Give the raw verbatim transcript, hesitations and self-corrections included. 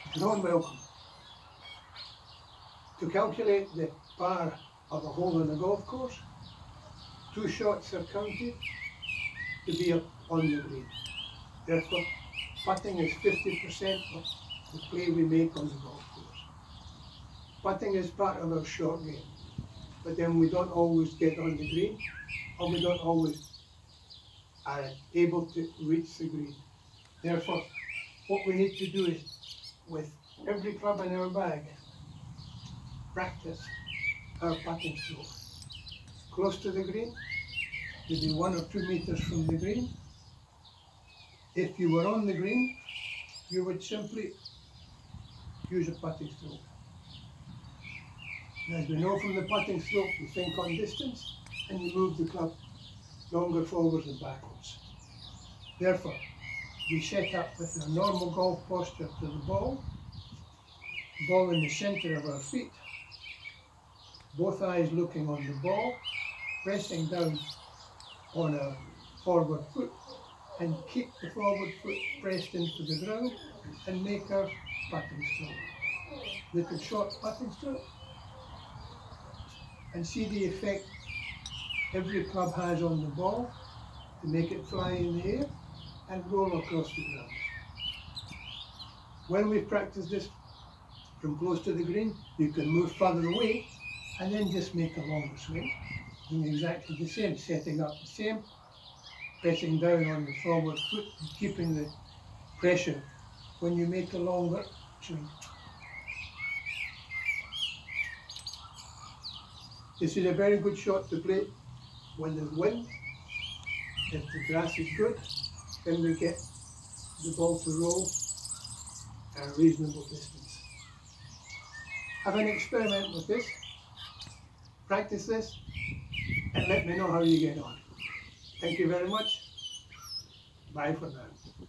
John Welcome. To calculate the par of a hole in a golf course, two shots are counted to be up on the green. Therefore, putting is fifty percent of the play we make on the golf course. Putting is part of our short game, but then we don't always get on the green, or we don't always are able to reach the green. Therefore, what we need to do is, with every club in our bag, practice our putting stroke. Close to the green, maybe one or two meters from the green. If you were on the green, you would simply use a putting stroke. And as we know from the putting stroke, you think on distance and you move the club longer forwards and backwards. Therefore, we set up with our normal golf posture to the ball, ball in the centre of our feet, both eyes looking on the ball, pressing down on our forward foot, and keep the forward foot pressed into the ground and make our putting stroke. Little short putting stroke. And see the effect every club has on the ball to make it fly in the air and roll across the ground. When we practice this from close to the green, you can move further away and then just make a longer swing, doing exactly the same, setting up the same, pressing down on the forward foot and keeping the pressure when you make a longer swing. This is a very good shot to play when there's wind. If the grass is good, then we get the ball to roll at a reasonable distance. Have an experiment with this, practice this, and let me know how you get on. Thank you very much. Bye for now.